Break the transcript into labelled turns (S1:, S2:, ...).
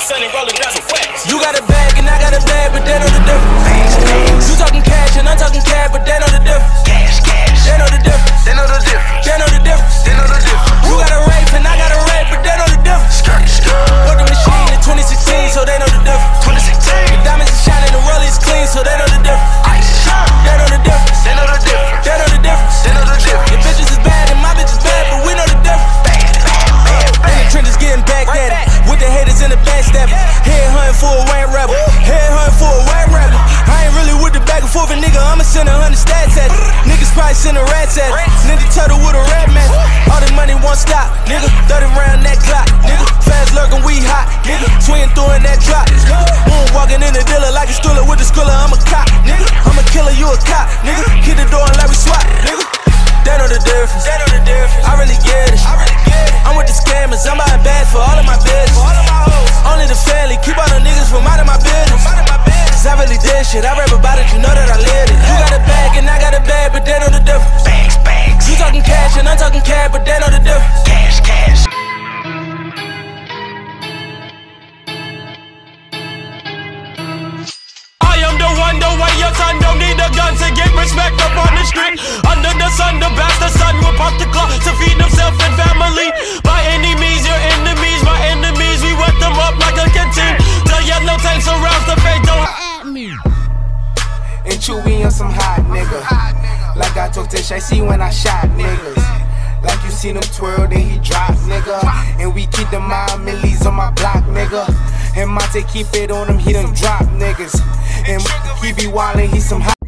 S1: Sunny rolling down some wax.
S2: You got a bag and I got a bag, but they know the difference. You talking cash and I'm talking cash, but they know the difference. They know the difference. They know the difference. They know the difference. They know the difference. You got a rape and I got a rape, but they know the difference. Put the machine in 2016, so they know the difference. 2016. The diamonds are shining, the rollies clean, so they know the difference. They know the difference. They know the difference. They know the difference. They know the difference. Your bitches is bad and my bitch is bad, but we know the difference. In the trenches getting back at it, with the haters in the backstabbing. Head hunting for a white rapper. Head hunting for a white rapper. I ain't really with the back and forth, and nigga, I'ma send 100 stats at it. Niggas probably sending rats at it. Ninja Turtle with a rap man. All this money won't stop, nigga. 30 round that clock, nigga. Fast lurking, we hot, nigga. Swinging through in that drop, nigga. Walking in the dealer like a stooler with the squiller. I'm a cop, nigga. I'm a killer, you a cop, nigga. Hit the door and let me swat, nigga. They know the difference. They know the difference. I really get it. I'm with the scammers. I'm buying bags for all of my business. Only the family. Keep all the niggas from out of my business. Cause I really did shit. I rap about it. You know that I lived it. You got a bag and I got a bag, but they know the difference. Bags. You talking cash and I'm talking cash, but they know the difference. Cash.
S3: Wonder why your son don't need a gun to get respect up on the street. Under the sun, the bastard son will pop the clock to feed himself and family. By any means, your enemies, my enemies, we wet them up like a canteen. The yellow tape surrounds the fate, don't at me.
S4: And Chewy on some hot nigga. Like I told Tish, I see when I shot niggas. Like you seen him twirl, then he drop, nigga. And we keep the mind millies on my block, nigga. And Monte keep it on him, he done drop niggas. And he be wildin', he some hot.